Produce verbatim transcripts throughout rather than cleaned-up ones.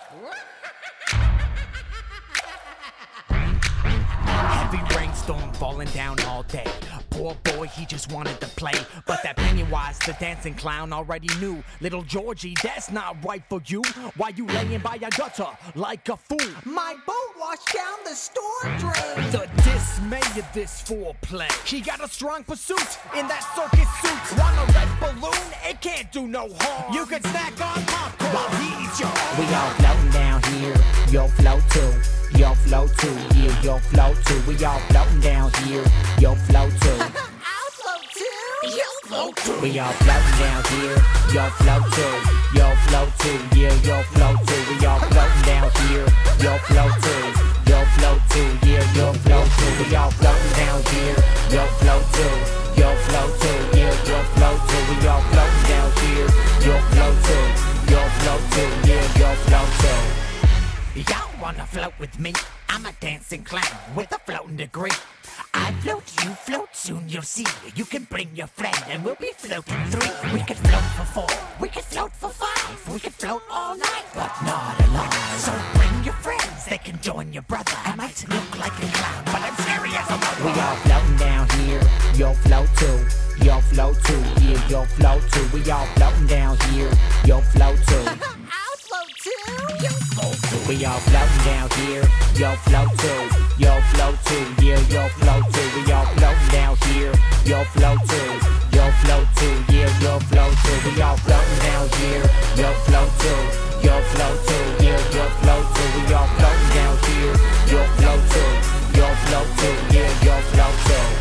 Heavy rainstorm falling down all day. Poor boy, he just wanted to play. But that Pennywise, the dancing clown, already knew. Little Georgie, that's not right for you. Why you laying by your gutter like a fool? My boat washed down the storm drain. The dismay of this foreplay. He got a strong pursuit in that circus suit. Want a red balloon? It can't do no harm. You can snack on popcorn while he's your arm. We all floating down here, yo float too, yo float too, yeah, yo float too. We all floating down here, yo float too. I'll float too. You'll float too. We all floating down here, yo float too, yo float too, yeah, yo float too. We all floating down here, yo float too, yo float too, yeah, yo float too. We all floating down here, yo float too, yo float too, yeah, yo float too. We all floating down here, yo float too, yo float too, yeah, yo float too. Y'all wanna float with me? I'm a dancing clown with a floating degree. I float, you float, soon you'll see. You can bring your friend and we'll be floating three. We could float for four, we could float for five. We could float all night, but not alive. So bring your friends, they can join your brother. I might look like a clown, but I'm serious about it. We all floating down here, yo float too, yo float too, yeah, yo float too. We all floating down here, yo float too. I'll float too. You float too. We all floating down here, yo float too, yo float too, yeah, yo float too. We all floating down here, yo float too, yo float too, yeah, yo float too. We all floating down here, yo float too, yo float too, yeah, yo float too. We all floating down here, yo float too, yo float too, yeah, yo float too.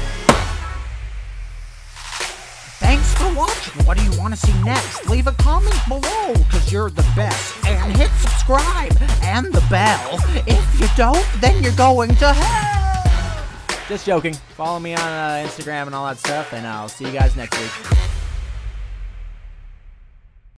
Thanks for watching. What do you want to see next? Leave a comment below, cause you're the best. And hit subscribe and the bell. If you don't, then you're going to hell. Just joking. Follow me on uh, Instagram and all that stuff, and I'll see you guys next week.